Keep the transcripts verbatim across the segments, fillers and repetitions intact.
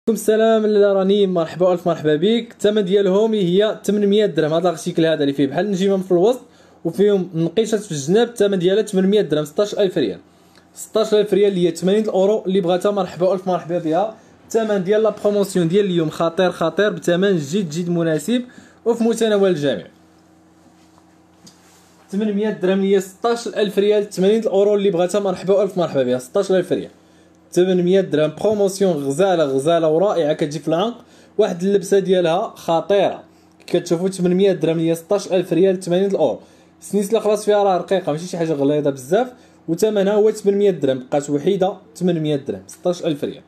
السلام لاله راني مرحبا الف مرحبا بك. الثمن ديالهم هي ثمنمية درهم. هذا الارتيكل هذا اللي فيه بحال النجيمه في الوسط وفيهم نقيشات في الجناب، الثمن ديالها ثمنمية درهم، ستطاش ألف ريال. ستطاش ألف ريال اللي هي ثمانين الاورو. اللي بغاتها مرحبا الف مرحبا بها. الثمن ديال لا بروموسيون ديال اليوم خطير خطير بثمن جد جد مناسب وفي متناول الجميع. ثمنمية درهم هي ستطاش ألف ريال. ثمانين الاورو اللي بغاتها مرحبا الف مرحبا بها. ستطاش ألف ريال ثمنمية درهم بروموسيون غزاله غزاله ورائعه. كتجي في العنق واحد اللبسه ديالها خطيره كتشوفوا. ثمنمية درهم هي ستطاش ألف ريال. ثمانين الاورو السنيسله خلاص فيها راه رقيقه ماشي شي حاجه غليظه بزاف، وثمنها هو ثمنمية درهم. بقات وحيده ثمنمية درهم ستطاش ألف ريال.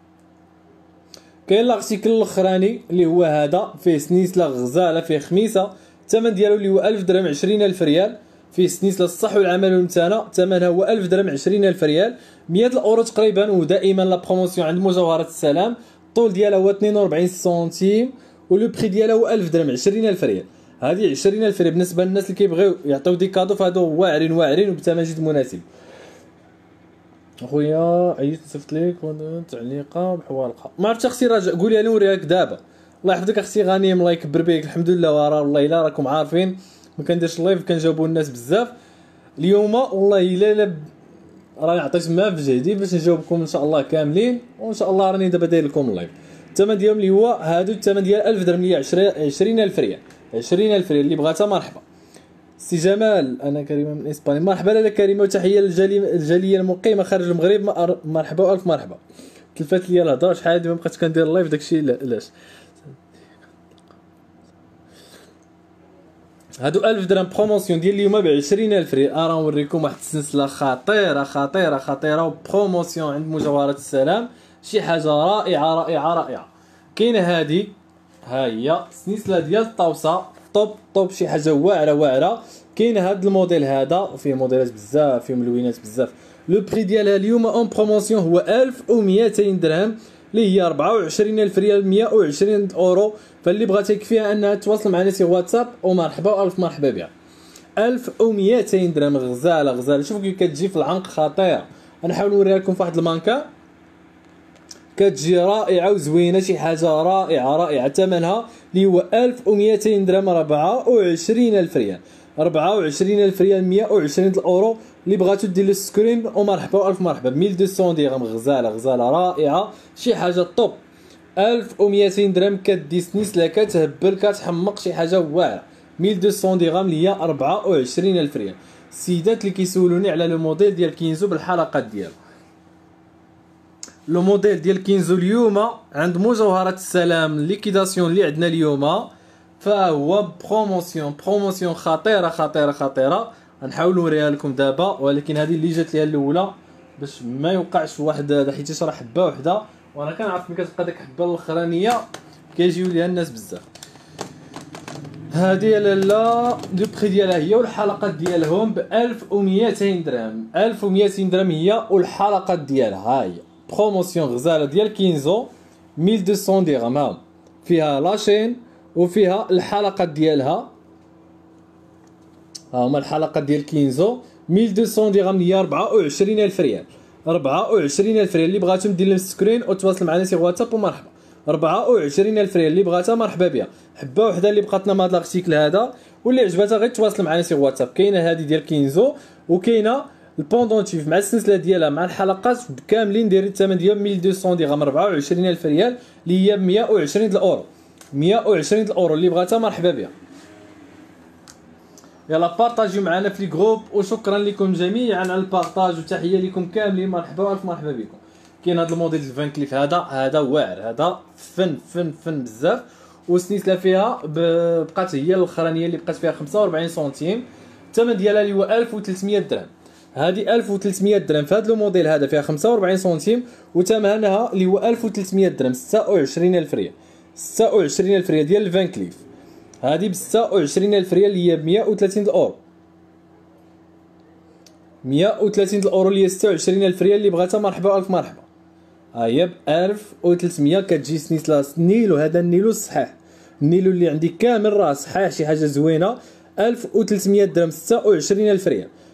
كاين لارتيكل الاخراني اللي هو هذا فيه سنيسله غزاله فيه خميسه، الثمن ديالو اللي هو ألف درهم عشرين ألف ريال. فيه سنيسله الصح والعمل والمتانه، ثمنها هو ألف درهم عشرين ألف ريال. مية الاورو تقريبا. ودائما لا بروموسيون عند مجوهرات السلام الطول ديالها هو اثنين وأربعين سنتيم ولو بري ديالها هو ألف درهم عشرين ألف ريال. هذه عشرين ألف ريال بالنسبه للناس اللي كيبغيو يعطيو دي كادو فهادو واعرين واعرين وبثمن جد مناسب. اخويا عييت نصيفط ليك تعليقه بحوالقه ما عرفتش اختي راجع قولي لي نوريها لك دابا. الله يحفظك اختي غنيم الله يكبر بك. الحمد لله وراه والله الا راكم عارفين ما كنديرش اللايف كنجاوبوا الناس بزاف. اليوم والله الا الا راني عطيت ما في جهدي باش نجاوبكم ان شاء الله كاملين، وان شاء الله راني دابا داير لكم اللايف. الثمن ديالهم اللي هو هادو الثمن ديال ألف درهم اللي هي عشرين ألف ريال. عشرين ألف ريال اللي بغاتها مرحبا. سي جمال انا كريمه من اسبانيا. مرحبا لاله كريمه وتحيه للجاليه المقيمه خارج المغرب. مرحبا الف مرحبا. تلفات ليا الهضره شحال هادي ما بقيتش كندير اللايف داكشي علاش. هادو ألف درهم بروموسيون ديال اليوم ب عشرين ألف ريال. راه نوريكم واحد السلسله خطيره خطيره خطيره وبروموسيون عند مجوهرات السلام شي حاجه رائعه رائعه رائعه. كاينه هادي ها هي سلسله ديال الطوسه طوب طوب شي حاجه واعره واعره. كاين هاد الموديل هذا فيه موديلات بزاف فيه ملونات بزاف. لو بري ديالها اليوم اون بروموسيون هو ألف ومئتين درهم اللي هي أربعة وعشرين ألف ريال مية وعشرين اورو. فاللي بغات يكفيها انها تواصل معنا سي واتساب ومرحبا الف مرحبا بها. ألف ومئتين درهم غزاله غزاله. شوفوا كيف كتجي في العنق خطيره. نحاول نوريها لكم في واحد المانكا كتجي رائعه وزوينه شي حاجه رائعه رائعه. ثمنها اللي هو ألف ومئتين درهم أربعة وعشرين ألف ريال. أربعة وعشرين ألف ريال مية وعشرين الاورو. اللي بغاتو دير السكرين ومرحبا الف مرحبا. مية ومئتين درهم غزاله غزاله رائعه شي حاجه طوب. ألف ومئتين درهم كدي سنيسله كتهبل كتحمق شي حاجه واعره. مية ومئتين درهم اللي هي أربعة وعشرين ألف ريال. السيدات اللي كيسولوني على لو موديل ديال كينزو بالحلقات ديالو. لو موديل ديال كينزو اليوم عند مجوهرات السلام ليكيداسيون اللي عندنا اليوم فهو بروموسيون بروموسيون خطيره خطيره خطيره. غنحاول نوريها لكم دابا ولكن هذه اللي جات ليها الاولى باش ما يوقعش واحد هذا حيت راه حبه وحده وانا كنعرف ملي كتبقى ديك الحبه الاخرانيه كيجيو ليها الناس بزاف. هذه لالا لو بري ديالها هي والحلقات ديالهم ب ألف ومئتين درهم. ألف ومئتين درهم هي والحلقات ديالها. ها هي بروموسيون غزاله ديال كينزو مية ومئتين درهم. ها فيها لاشين وفيها الحلقات ديالها. ها هما الحلقات ديال كينزو مية ومئتين درهم هي أربعة وعشرين ألف ريال. أربعة وعشرين ألف ريال اللي بغاتهم دير لهم سكرين وتواصل معنا سي واتساب ومرحبا. أربعة وعشرين ألف ريال اللي بغاتها مرحبا بها. حبه وحده اللي بقاتنا مع هذا الارتيكل هذا واللي عجبتها غير تواصل معنا سي واتساب. كاينه هذه ديال كينزو وكاينه البوندونتيف مع السلسله ديالها مع الحلقات كاملين دايرين الثمن ديال مية ومئتين درهم أربعة وعشرين ألف ريال اللي هي مية وعشرين الاورو. مية وعشرين الاورو اللي بغاتها مرحبا بها. يلا بارطاجيو معنا في الجروب وشكرا لكم جميعا على البارطاج وتحيه لكم كاملين. مرحبا والف مرحبا بكم. كاين هذا الموديل الفان كليف هذا هذا واعر هذا فن فن فن بزاف. والسنيسله فيها بقات هي الاخرانيه اللي بقات فيها خمسة وأربعين سنتيم. الثمن ديالها اللي هو ألف وثلاثمية درهم. هذه ألف وثلاثمية درهم في هذا الموديل هذا فيها خمسة وأربعين سنتيم وثمنها اللي هو ألف وثلاثمية درهم ستة وعشرين ألف ريال. ستة وعشرين ألف ريال ديال الفان كليف. هذه ب ستة وعشرين ألف ريال اللي هي ب مية وثلاثين الاورو. مية وثلاثين الاورو اللي هي ستة وعشرين ألف ريال اللي بغاتها مرحبا الف مرحبا. ها هي ب ألف وثلاثمية كتجي سنيسله نيلو. هذا النيلو الصحيح النيلو اللي عندي كامل راه صحيح شي حاجه زوينه. ألف وثلاثمية درهم ستة وعشرين ألف ريال.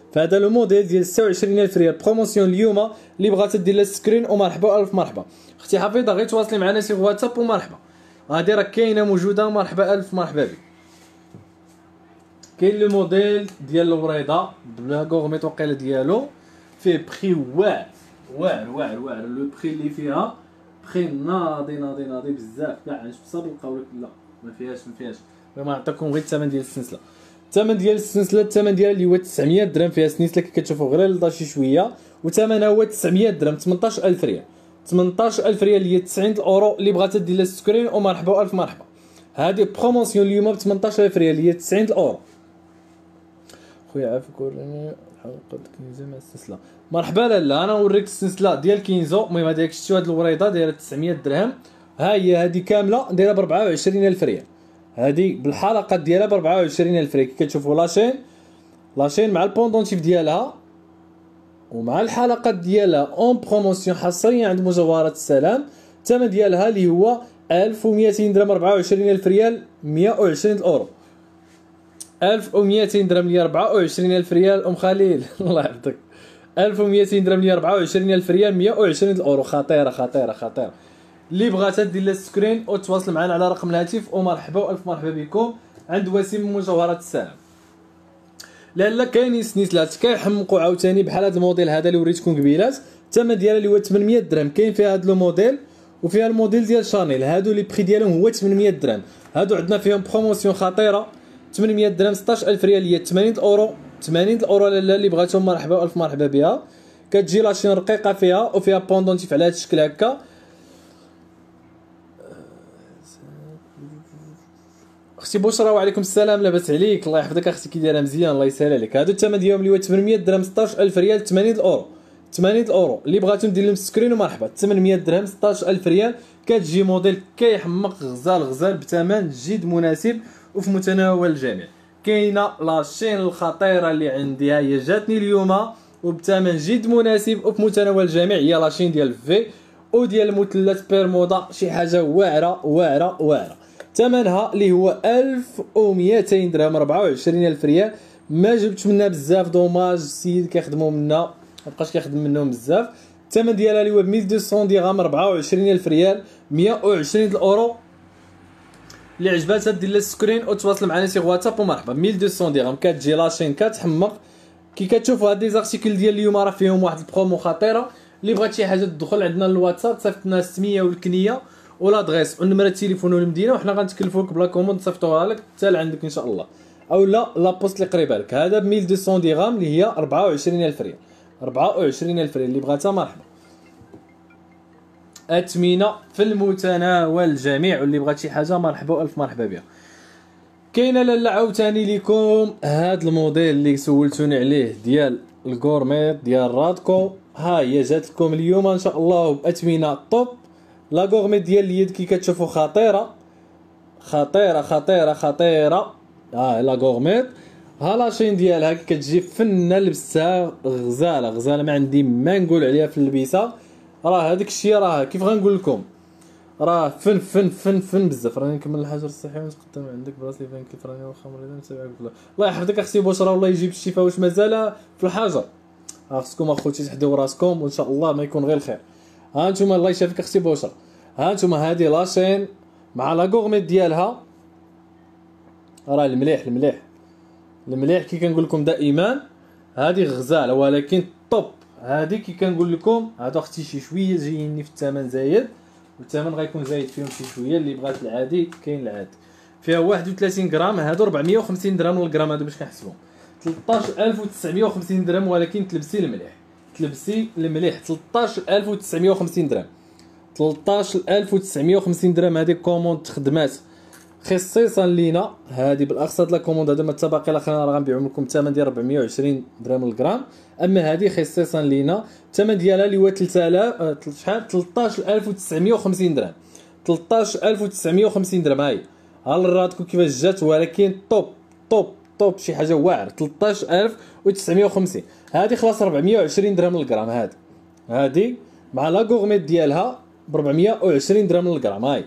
فهذا لو موديل ديال ستة وعشرين ألف ريال بروموسيون اليوم. اللي بغات دير لها سكرين ومرحبا الف مرحبا. اختي حفيظه غير تواصلي معنا سي واتساب ومرحبا. هادي راه كاينه موجوده، مرحبا الف مرحبا بك. كاين لو موديل ديال الوريضه بلا غورميت وقيله ديالو فيه بخي واعر واعر واعر واعر. لو بخي اللي فيها بخي ناضي ناضي ناضي بزاف كاع. نشوف صاب نلقاو لك لا ما فيهاش ما فيهاش. ما نعطيكم غير الثمن ديال السلسله. الثمن ديال السلسله الثمن ديالها اللي هو تسعمية درهم. فيها سنيسله كي كتشوفوا غير لضا شي شويه، وثمنها هو تسعمية درهم ثمنطاش ألف ريال. ثمنطاش ألف ريال اللي هي تسعين الاورو. اللي بغات دير لها سكرين ومرحبا الف مرحبا. هذه بروموسيون اليوم ب ثمنطاش ألف ريال اللي هي تسعين الاورو. خويا عافاك وريني حلقه كنيزه مع السلسله. مرحبا لالا انا نوريك السلسله ديال كينزو. المهم هذيك شفتوا هاد الوريضه دايره تسعمية درهم. ها هي هذه كامله دايره ب أربعة وعشرين ألف ريال. هذه بالحلقات ديالها ب أربعة وعشرين ألف ريال. كي كتشوفوا لاشين لاشين مع البوندونتيف ديالها ومع الحلقات ديالها اون بروموسيون حصريا عند مجوهرات السلام. الثمن ديالها اللي هو ألف ومئتين درهم أربعة وعشرين ألف ريال مئة وعشرين الاورو. ألف ومئتين درهم لي أربعة وعشرين ألف ريال ام خليل الله يحفظك. ألف ومئتين درهم لي أربعة وعشرين ألف ريال مئة وعشرين الاورو. خطيره خطيره خطيره. اللي بغات دير لها سكرين او تواصل معنا على رقم الهاتف ومرحبا والف مرحبا بكم عند وسيم من مجوهرات السلام. لالا كاينين سنيسلات كيحمقوا عاوتاني بحال هذا الموديل هذا اللي وريتكم قبيلات. الثمن ديالها اللي هو ثمنمية درهم. كاين فيها هذا الموديل وفيها الموديل ديال شانيل. هادو لي بري ديالهم هو ثمنمية درهم. هادو عندنا فيهم بروموسيون خطيره ثمنمية درهم ستاش ألف ريال هي ثمانين الاورو. ثمانين الاورو لالا اللي بغاتهم مرحبا والف مرحبا بها. كتجي لاشين رقيقه فيها وفيها بوندونتيف على هذا الشكل هكا. اختي بشرى وعليكم السلام لاباس عليك الله يحفظك اختي كي دايره مزيان الله يسهل عليك. هادو الثمن ديالهم اللي هو ثمنمية درهم ستاش ألف ريال ثمانين الاورو. ثمانين الاورو اللي بغاتهم دير لهم سكرين ومرحبا. ثمنمية درهم ستاش ألف ريال. كتجي موديل كيحمق غزال غزال بثمن جد مناسب وفي متناول الجميع. كاينه لاشين الخطيره اللي عندي هي جاتني اليوم وبثمن جد مناسب وفي متناول الجميع. هي لاشين ديال في وديال المثلث بيرمودا شي حاجه واعره واعره واعره. ثمنها اللي هو ألف ومئتين درهم أربعة وعشرين ألف ريال. ما جبتش منها بزاف دوماج. السيد كيخدموا منها مابقاش كيخدم منهم بزاف. الثمن ديالها اللي هو ألف ومئتين درهم أربعة وعشرين ألف ريال مئة وعشرين الاورو. اللي عجباتها دير لها سكرين وتواصل معنا سي واتساب ومرحبا. ألف ومئتين درهم كتجي لاشين كتحمق. كي كتشوفوا هاد لي زارتيكل ديال اليوم راه فيهم واحد البرومو خطيره. اللي بغات شي حاجه تدخل عندنا للواتساب صيفط لنا السميه والكنيه ولا دغيس ونمره التليفون والمدينه وحنا غنتكلفوك بلا كوموند نصيفطوها لك حتى لعندك ان شاء الله. او لا لا بوست اللي قريبه لك. هذا ب ألف ومئتين درهم اللي هي أربعة وعشرين ألف ريال. أربعة وعشرين ألف ريال اللي بغاتها مرحبا. اثمنه في المتناول الجميع واللي بغات شي حاجه مرحبا والف مرحبا بها. كاينه لالا عاوتاني لكم هذا الموديل اللي سولتوني عليه ديال الغورميت ديال رادكو. ها هي جات لكم اليوم ان شاء الله باثمنه طوب. لا غورميت ديال اليد كي كتشوفوا خطيره خطيره خطيره خطيره. ها لا غورميت ها لاشين ديالها كتجي فنه لبسها غزاله غزاله ما عندي ما نقول عليها في اللبسه. راه هذاك الشيء راه كيف غنقول لكم راه فن فن فن فن بزاف. راني نكمل الحجر الصحي ونتقدم عندك براسي فين كيف راني واخا مريضه نتابعك بالله. الله يحفظك اختي بشرى والله يجيب الشفاء واش مازال في الحجر. خصكم اخوتي تحدوا راسكم وان شاء الله ما يكون غير الخير. ها انتم الله يشافيك اختي بشرى. ها انتم هذه لاشين مع لا غورميت ديالها راه المليح المليح المليح كي كنقول لكم دائما. هذه غزاله ولكن طوب. هذه كي كنقول لكم هادو اختي شي شويه جاييني في الثمن زايد والثمن غيكون زايد فيهم شي شويه. اللي بغات العادي كاين العادي. فيها واحد وثلاثين غرام. هادو أربعمية وخمسين درهم للغرام. هادو باش كنحسبهم ثلاثطاش ألف وتسعمية وخمسين درهم ولكن تلبسي المليح تلبسي المليح. ثلاثطاش ألف وتسعمية وخمسين درهم ثلاثطاش ألف وتسعمية وخمسين درهم. هذه كوموند خدمات خصيصا لينا. هذه بالاخص هاد لا كوموند هذا ما التباقي الاخرين راه غنبيعهم لكم الثمن ديال أربعمية وعشرين درهم للغرام. اما هذه خصيصا لينا الثمن ديالها اللي هو ثلاثة آلاف شحال ثلاثطاش ألف وتسعمية وخمسين درهم. ثلاثطاش ألف وتسعمية وخمسين درهم. هاي ها راتكم كيفاش جات ولكن طوب طوب طوب شي حاجه واعر. ثلاثطاش ألف وتسعمية وخمسين. هذه خلاص أربعمية وعشرين درهم للغرام. هذه هذه مع لا غورميت ديالها ب أربعمية وعشرين درهم للغرام. هاي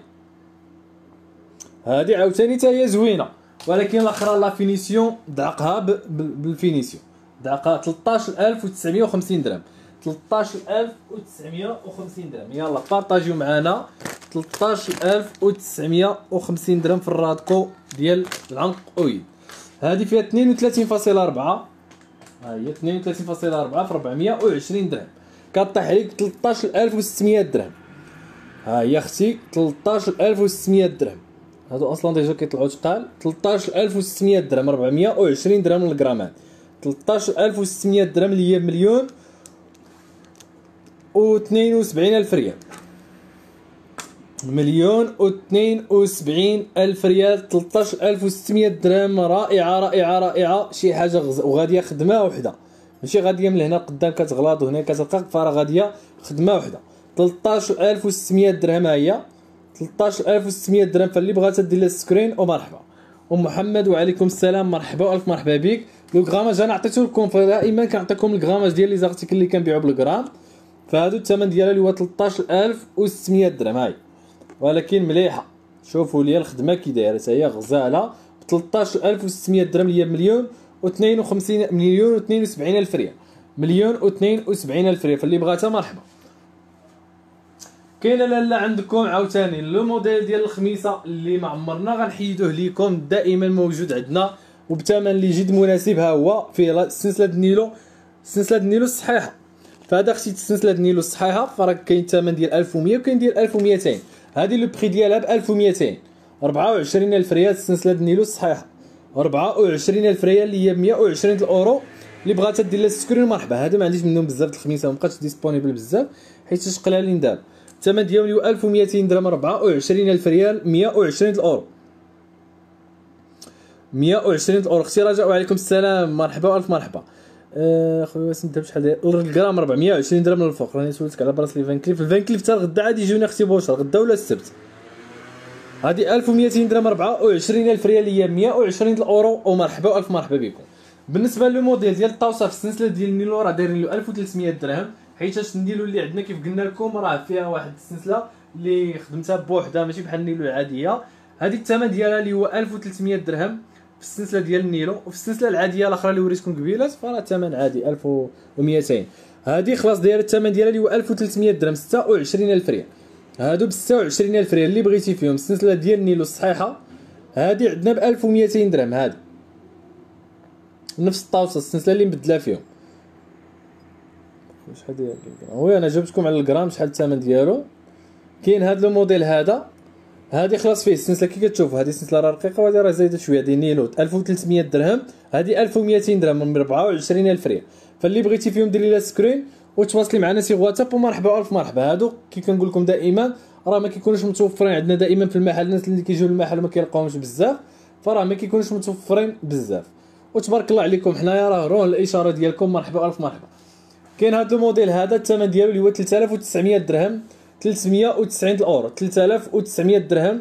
هذه عاوتاني حتى هي زوينه ولكن الاخرى لا فينيسيون دعقها بالفينيسيون دقه ثلاثطاش ألف وتسعمية وخمسين درهم، ثلاثطاش ألف وتسعمية وخمسين درهم. يلا بارطاجيو معنا ثلاثطاش ألف وتسعمية وخمسين درهم في الرادكو ديال العنقويد. هذه فيها اثنين وثلاثين فاصلة أربعة، ها هي اثنين وثلاثين فاصلة أربعة في أربعمية وعشرين درهم، كطيح عليك ثلاثطاش ألف وستمية درهم. ها هي اختي ثلاثطاش ألف وستمية درهم، هادو اصلا ديجا كيطلعوا تقال. ثلاثطاش ألف وستمية درهم، أربعمية وعشرين درهم للغرامات. ثلاثطاش ألف وستمية درهم اللي هي مليون و اثنين وسبعين ألف ريال، مليون و اثنين وسبعين ألف ريال. ثلاثطاش ألف وستمية درهم، رائعه رائعه رائعه، شي حاجه غز... وغاديه خدمه وحده، ماشي غاديه من هنا قدام كتغلاط وهنا كتلقى، فرا غاديه خدمه وحده. ثلاثطاش ألف وستمية درهم، ها هي ثلاثطاش ألف وستمية درهم. فاللي بغات دير لها سكرين ومرحبا. ام محمد وعليكم السلام، مرحبا والف مرحبا بك. لو غراماج انا عطيته لكم، دائما كنعطيكم الغراماج ديال لي زارتيكل اللي كنبيعوا بالغرام، فهادو الثمن ديالها اللي هو ثلاثطاش ألف وستمية درهم. هاي ولكن مليحه، شوفوا لي الخدمه كي دايره، هي غزاله ب ثلاثطاش ألف وستمية درهم اللي هي مليون و اثنين وخمسين مليون و اثنين وسبعين ألف ريال، مليون و اثنين وسبعين ألف ريال. فاللي بغاتها مرحبا. كاينه لاله عندكم عاوتاني لو موديل ديال الخميسه اللي ما عمرنا غنحيدوه ليكم، دائما موجود عندنا وبثمن اللي جد مناسب. ها هو فيه سلسله النيلو، سلسله النيلو الصحيحه. فهذا اختي السلسله النيلو الصحيحه، فراه كاين الثمن ديال ألف ومية وكاين ديال ألف ومئتين. هذه لو بري ديالها ب ألف ومئتين، أربعة وعشرين ألف ريال السلسله النيلو الصحيحه، أربعة وعشرين ألف ريال اللي هي مية وعشرين الاورو. اللي بغات دير لها سكرين مرحبا. هادو ما عنديش منهم بزاف د الخميسه، ما بقاتش ديسپونيبل بزاف حيت شقلها لي نداب. الثمن ديالو ألف ومئتين درهم، أربعة وعشرين ألف ريال، مية وعشرين الاورو، مية وعشرين الاورو. اختي رجاء وعليكم السلام، مرحبا والف مرحبا. اخويا أه واسم الذهب شحال داير الغرام؟ أربعمية وعشرين درهم من الفوق. راني سولتك على براسلي فان كليف، الفان كليف حتى الغدا عاد يجوني اختي بوشر، غدا ولا السبت. هذه ألف ومئتين درهم، أربعة وعشرين ألف ريال، هي مية وعشرين الاورو. ومرحبا والف مرحبا بكم. بالنسبه للموديل ديال الطاوسه في السلسله ديال النيلو راه دايرين له ألف وثلاثمية درهم، حيت النيلو اللي عندنا كيف قلنا لكم راه فيها واحد السلسله اللي خدمتها بوحدها ماشي بحال النيلو العاديه. هذه الثمن ديالها اللي هو ألف وثلاثمية درهم في السلسله ديال النيلو، وفي السلسله العاديه الاخرى اللي وريتكم قبيلات فراه الثمن عادي ألف ومئتين. هذه خلاص دايره الثمن ديالها اللي هو ألف وثلاثمية درهم، ستة وعشرين ألف ريال. هادو ب ستة وعشرين ألف ريال اللي بغيتي فيهم السلسله ديال النيلو الصحيحه. هذه عندنا ب ألف ومئتين درهم، هذه نفس الطاوسه السلسله اللي مبدله فيهم. شحال ديال الغرام؟ وي انا جبتكم على الغرام شحال الثمن ديالو. كاين هذا الموديل هذا، هذه خلاص فيه السلسله كي كتشوفوا، هذه السلسله راه رقيقه وهذه راه زايده شويه. هذه نيلو ألف وثلاثمية درهم، هذه ألف ومئتين درهم من أربعة وعشرين ألف ريال. فاللي بغيتي فيهم ديري لها سكرين وتواصلي معنا سي واتساب ومرحبا الف مرحبا. هادو كي كنقول لكم دائما راه ما كيكونوش متوفرين عندنا دائما في المحل، الناس اللي كيجيو للمحل وما كيلقاوهمش بزاف، فراه ما كيكونوش متوفرين بزاف. وتبارك الله عليكم حنايا راه روح الاشاره ديالكم، مرحبا الف مرحبا. كاين هذا الموديل هذا الثمن ديالو اللي هو ثلاثة آلاف وتسعمية درهم، ثلاثمية وتسعين الاورو، ثلاثة آلاف وتسعمية درهم،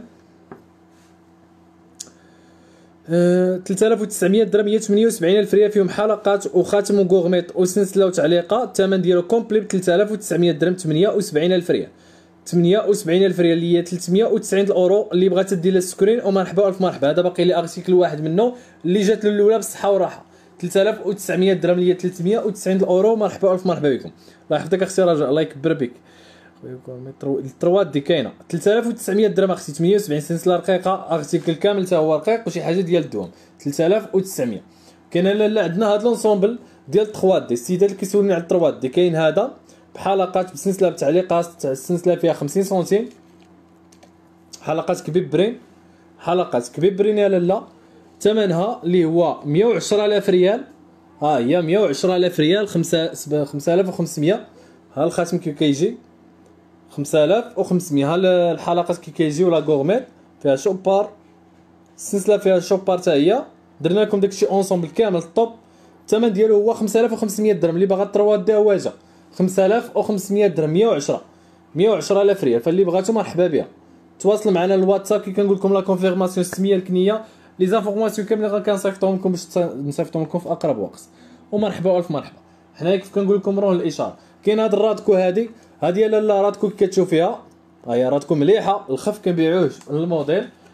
أه ثلاثة آلاف وتسعمية درهم، هي ثمانية وسبعين ألف ريال فيهم حلقات وخاتم وغورميط وسلسله وتعليقه. الثمن ديالو كومبلي ب ثلاثة آلاف وتسعمية درهم، ثمانية وسبعين ألف ريال، ثمانية وسبعين ألف ريال اللي هي ثلاثمية وتسعين الاورو. اللي بغات دير لها سكرين ومرحبا الف مرحبا. هذا باقي لي ارتيكل واحد منه اللي جات له الاولى بالصحه والراحه، ثلاثة آلاف وتسعمية درهم اللي هي ثلاثمية وتسعين الاورو. مرحبا الف مرحبا بكم، الله يحفظك اختي رجاء، الله يكبر بك. التروات دي كاينه ثلاثة آلاف وتسعمية درهم اختي، ثمانية وسبعين سلسله رقيقه، ارتيكل كامل حتى هو رقيق وشي حاجه ديال الدوام، ثلاثة آلاف وتسعمية. كاين لا عندنا هذا لونسومبل ديال التروات دي، السيدات اللي كيسولوني على التروات دي، كاين هذا بحلقات بسلسله بتعليقات، السلسله فيها خمسين سنتيم، حلقات كبيبرين، حلقات كبيبرين يا لاله. ثمنها اللي هو مية وعشرة آلاف ريال، ها هي مية وعشرة آلاف ريال، خمسة آلاف وخمسمية. ها الخاتم كي كيجي خمسة آلاف وخمسمية. ها الحلقات كي كيجيو لا غورميت فيها شوبار، السلسله فيها شوبار حتى هي، درنا لكم داكشي اونسومبل كامل الطوب. الثمن ديالو هو خمسة آلاف وخمسمية درهم. اللي باغا التروات دي هواجه خمسة آلاف وخمسمية درهم، مية وعشرة مية وعشرة آلاف ريال. فاللي بغاتو مرحبا بها، تواصلوا معنا الواتساب كي كنقول لكم لا كونفيرماسيون السميه الكنيه، لي زانفورماسيون كاملين غا كنصيفطهم لكم باش نصيفطهم لكم في اقرب وقت. ومرحبا والف مرحبا. حنايا كيف كنقول لكم روح الاشاره. كاين هاد الرادكو، هادي هادي لاله رادكو كي كتشوفيها، ها هي رادكو مليحه، الخف كنبيعوه الموديل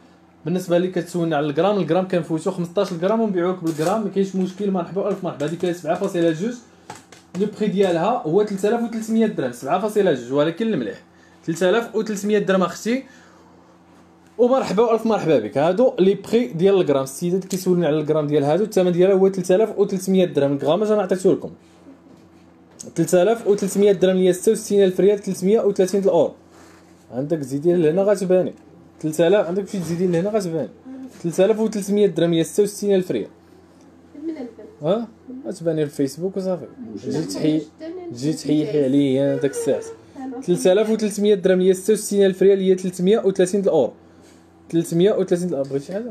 بالنسبه لي كتسولني على الجرام، الجرام كنفوتو خمسطاش غرام ونبيعوك بالجرام، ما كاينش مشكل. مرحبا الف مرحبا. هذيك سبعة فاصلة جوج لو بري ديالها هو ثلاثة آلاف وثلاثمية درهم، سبعة فاصلة جوج ولكن المليح ثلاثة آلاف وثلاثمية درهم اختي. ومرحبا والف مرحبا بك. هادو لي بري ديال الجرام، السيدات كيسولني على الجرام ديال هادو، الثمن ديالها هو ثلاثة آلاف وثلاثمية درهم. الغرام انا عطيته لكم ثلاثة آلاف وثلاثمية درهم اللي هي ستة وستين ألف ريال، ثلاثمية وثلاثين الاورو. عندك زيدي لهنا غتباني ثلاثة آلاف، عندك فين تزيدي لهنا غتباني ثلاثة آلاف وثلاثمية درهم هي ستة وستين ألف ريال. ها غتباني في الفيسبوك وصافي. جي تحيي جي تحيي عليا داك الساعه. ثلاثة آلاف وثلاثمية درهم هي ستة وستين ألف ريال هي ثلاثمية وثلاثين الاورو. ثلاثمية وثلاثين الاورو. بغيتي حاجه؟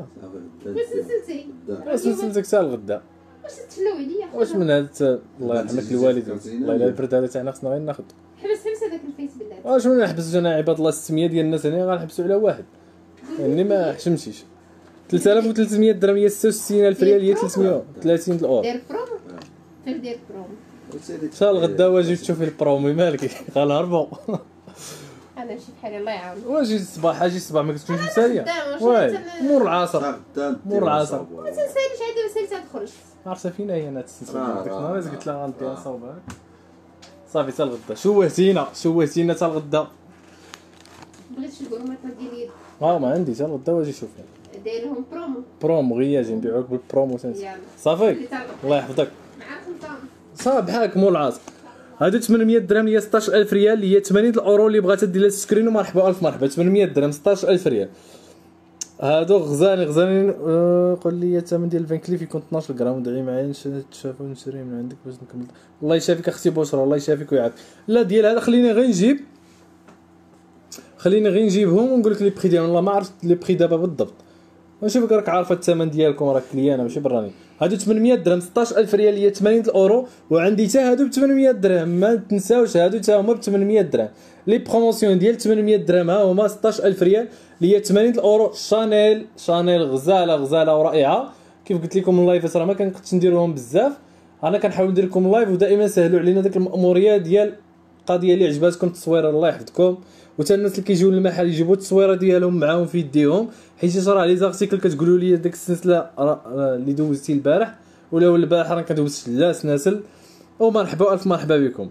سلسلتك حتى الغدا. واش تفلو عليا؟ واش من هاد الله يرحمك الوالدين، الله الا البرد هذا تاعنا خصنا غير ناخذ. حبس حبس هذاك الفيس بالله. واش من نحبس انا عباد الله ستمية ديال الناس هنا غنحبسوا على واحد يعني ما حشمتيش. ثلاثة آلاف وثلاثمية درهم هي ستة وستين ألف ريال هي ثلاثمية وثلاثين الاورو. دير برومو فين دير برومو حتى الغدا واجي تشوفي البرومي مالك غنهربوا. انا نمشي بحال الله يعاون. واجي الصباح اجي الصباح ما كتكونش مساليه واي مور العصر مور العصر ما تنساليش عاد مسالي تدخل. عرفتها فين هي انا السلسله ديك النهار قلت لها غنديها صوبها صافي حتى الغدا. شوهتينا شوهتينا حتى الغدا. بغيت الكرومات ديالي ها ما عندي حتى الغدا واجي شوفي دايرهم برومو برومو غير اجي نبيعوك بالبرومو تنسى صافي الله يحفظك. مع الخلطه صافي بحالك مول العصر. هادو ثمنمية درهم هي ستطاش ألف ريال اللي هي ثمانين الاورو. اللي بغات دير لها سكرين ومرحبا الف مرحبا. ثمنمية درهم ستطاش ألف ريال. هادو غزالي غزالين. أه قول لي الثمن ديال الفان كليف يكون اثناش غرام. ودعي معايا نتشافى ونشري من عندك باش نكمل. الله يشافيك اختي بشرى الله يشافيك ويعافيك. لا ديال هذا خليني غير نجيب خليني غير نجيبهم ونقول لك لي بري ديالهم. والله ما عرفت لي بري دابا بالضبط. ونشوفك راك عارفه الثمن ديالكم راك كليانه ماشي براني. هادو ثمنمية درهم ستطاش ألف ريال هي ثمانين الاورو. وعندي حتى هادو ب ثمنمية درهم ما تنساوش هادو حتى هما ب ثمنمية درهم. لي بروموسيون ديال ثمنمية درهم ها هما ستطاش ألف ريال اللي هي ثمانين الاورو. شانيل شانيل غزاله غزاله ورائعه. كيف قلت لكم اللايفات راه ما كنقدش نديروهم بزاف. انا كنحاول ندير لكم اللايف ودائما سهلوا علينا ديك الماموريه ديال القضيه اللي عجباتكم التصويره الله يحفظكم. وتا الناس اللي كيجيو للمحل يجيبوا التصويره ديالهم معاهم في يديهم. حيت راه لي زارتيكل كتقولوا لي ديك السلسله اللي دوزتي البارح ولا البارح راه كدوزت لا سناسل. ومرحبا الف مرحبا بكم.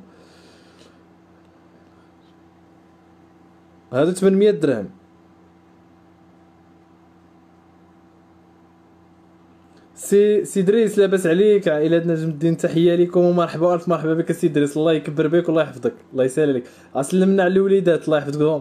هذا ثمنمية درهم. سي سي دريس لاباس عليك عائله نجم الدين تحيه لكم ومرحبا الف مرحبا بك سي دريس الله يكبر بك والله يحفظك الله يسهل عليك. اسلمنا على الوليدات الله يحفظكم.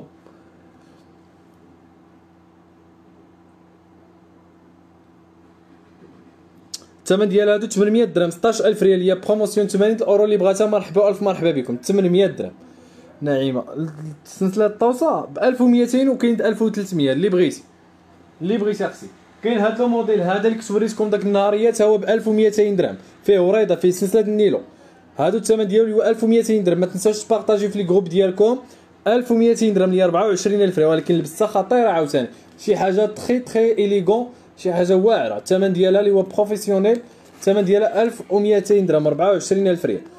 الثمن ديال هادو ثمنمية درهم ستطاش ألف ريال هي بروموسيون ثمانين الاورو. اللي بغاتها مرحبا الف مرحبا بكم. ثمنمية درهم نعيمه. السلسله الطوسه ب ألف ومئتين وكاين ألف وثلاثمية اللي بغيتي اللي بغيتي اختي. كاين هاد لو موديل هذا اللي كنت وريتكم داك النهاريه حتى هو ب ألف ومئتين درهم فيه وريضه فيه سلسله النيلو. هادو الثمن ديالو هو ألف ومئتين درهم. ما تنساوش تبارطاجيو في لي جروب ديالكم. ألف ومئتين درهم اللي هي أربعة وعشرين ألف ريال ولكن لبسه خطيره عاوتاني شي حاجه تري تري اليغون شي حاجه واعره. الثمن ديالها اللي هو بروفيسيونيل الثمن ديالها ألف ومئتين درهم أربعة وعشرين ألف ريال.